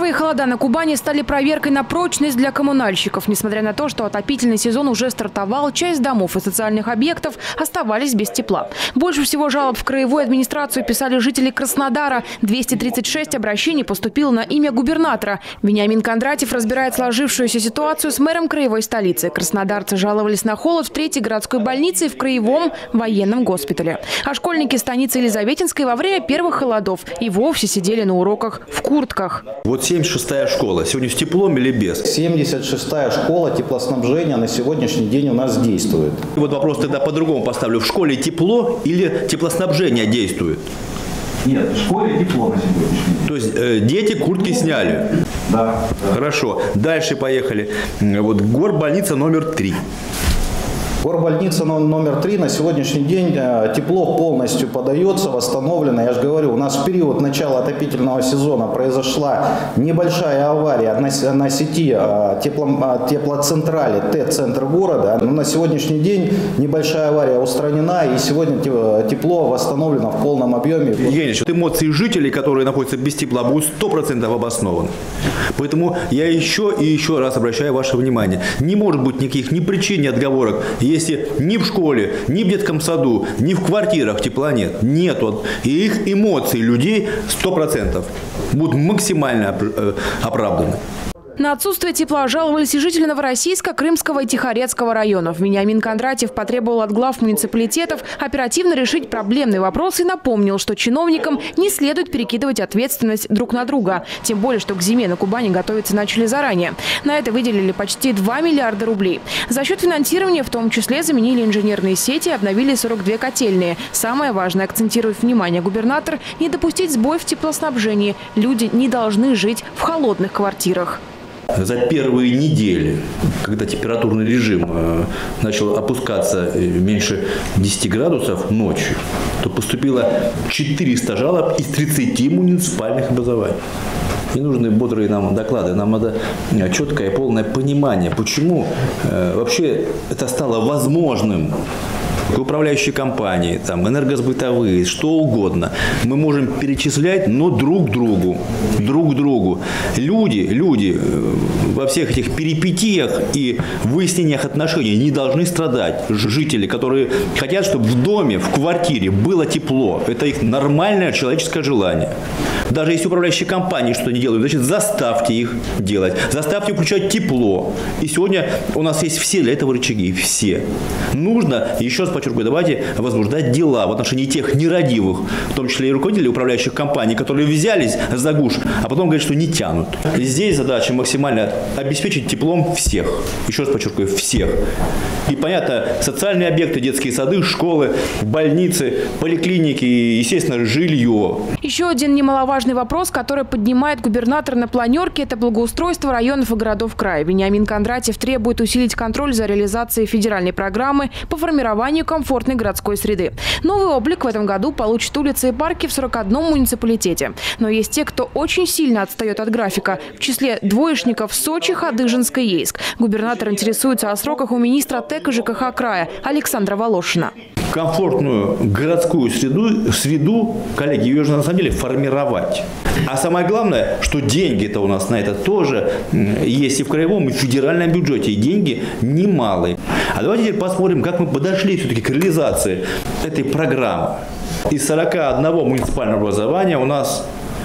Суровые холода на Кубани стали проверкой на прочность для коммунальщиков. Несмотря на то, что отопительный сезон уже стартовал, часть домов и социальных объектов оставались без тепла. Больше всего жалоб в краевую администрацию писали жители Краснодара. 236 обращений поступило на имя губернатора. Вениамин Кондратьев разбирает сложившуюся ситуацию с мэром краевой столицы. Краснодарцы жаловались на холод в 3-й городской больнице и в краевом военном госпитале. А школьники станицы Елизаветинской во время первых холодов и вовсе сидели на уроках в куртках. Вот 76-я школа. Сегодня с теплом или без? 76-я школа теплоснабжения на сегодняшний день у нас действует. И вот вопрос тогда по-другому поставлю. В школе тепло или теплоснабжение действует? Нет, в школе тепло на сегодняшний день. То есть дети куртки сняли? Да. Хорошо. Дальше поехали. Вот горбольница номер 3. Горбольница номер 3 на сегодняшний день тепло полностью подается, восстановлено. Я же говорю, у нас в период начала отопительного сезона произошла небольшая авария на сети теплоцентрали Т-центр города. Но на сегодняшний день небольшая авария устранена, и сегодня тепло восстановлено в полном объеме. Евгений, эмоции жителей, которые находятся без тепла, будут 100% обоснованы. Поэтому я еще и еще раз обращаю ваше внимание. Не может быть никаких ни причин, ни отговорок, если ни в школе, ни в детском саду, ни в квартирах тепла нет. Нету. И их эмоции людей 100% будут максимально оправданы. На отсутствие тепла жаловались и жители Новороссийска, Крымского и Тихорецкого районов. Вениамин Кондратьев потребовал от глав муниципалитетов оперативно решить проблемный вопрос и напомнил, что чиновникам не следует перекидывать ответственность друг на друга. Тем более, что к зиме на Кубани готовиться начали заранее. На это выделили почти 2 миллиарда рублей. За счет финансирования в том числе заменили инженерные сети и обновили 42 котельные. Самое важное, акцентирует внимание губернатор, не допустить сбой в теплоснабжении. Люди не должны жить в холодных квартирах. За первые недели, когда температурный режим начал опускаться меньше 10 градусов ночью, то поступило 400 жалоб из 30 муниципальных образований. Не нужны бодрые нам доклады, нам надо четкое и полное понимание, почему вообще это стало возможным. Управляющие компании, там, энергосбытовые, что угодно. Мы можем перечислять, но друг другу. Люди во всех этих перипетиях и выяснениях отношений не должны страдать. Жители, которые хотят, чтобы в доме, в квартире было тепло. Это их нормальное человеческое желание. Даже если управляющие компании что-то не делают, значит, заставьте их делать. Заставьте включать тепло. И сегодня у нас есть все для этого рычаги. Все. Нужно, еще раз подчеркиваю, давайте возбуждать дела в отношении тех нерадивых, в том числе и руководителей управляющих компаний, которые взялись за гуж, а потом говорят, что не тянут. И здесь задача максимально обеспечить теплом всех. Еще раз подчеркиваю, всех. И понятно, социальные объекты, детские сады, школы, больницы, поликлиники и, естественно, жилье. Еще один немаловажный вопрос, который поднимает губернатор на планерке, это благоустройство районов и городов края. Вениамин Кондратьев требует усилить контроль за реализацией федеральной программы по формированию комфортной городской среды. Новый облик в этом году получат улицы и парки в 41 муниципалитете. Но есть те, кто очень сильно отстает от графика. В числе двоечников Сочи, Хадыженск и Ейск. Губернатор интересуется о сроках у министра ТЭК и ЖКХ края Александра Волошина. Комфортную городскую среду, коллеги, ее же на самом деле формировать. А самое главное, что деньги-то у нас на это тоже есть и в краевом, и в федеральном бюджете. И деньги немалые. А давайте теперь посмотрим, как мы подошли все-таки к реализации этой программы. Из 41 муниципального образования у нас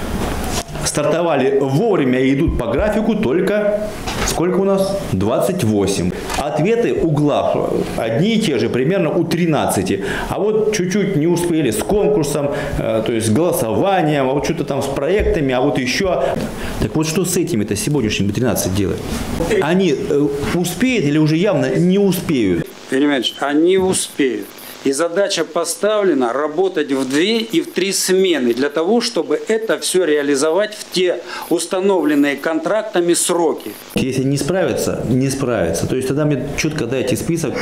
стартовали вовремя и идут по графику только, сколько у нас? 28. Ответы у глав одни и те же, примерно у 13. А вот чуть-чуть не успели с конкурсом, то есть с голосованием, а вот что-то там с проектами, а вот еще. Так вот, что с этими-то сегодняшними 13 делают? Они успеют или уже явно не успеют? Понимаете, они успеют. И задача поставлена работать в 2 и в 3 смены для того, чтобы это все реализовать в те установленные контрактами сроки. Если не справятся, не справятся. То есть тогда мне четко дайте список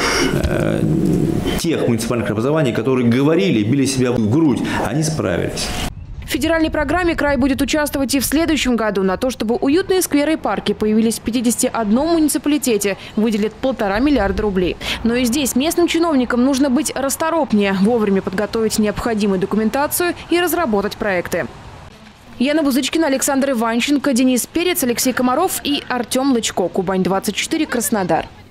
тех муниципальных образований, которые говорили, били себя в грудь, они справились. В федеральной программе край будет участвовать и в следующем году. На то, чтобы уютные скверы и парки появились в 51 муниципалитете, выделят 1,5 миллиарда рублей. Но и здесь местным чиновникам нужно быть расторопнее, вовремя подготовить необходимую документацию и разработать проекты. Яна Бузычкина, Александр Иванченко, Денис Перец, Алексей Комаров и Артем Лычко. Кубань-24, Краснодар.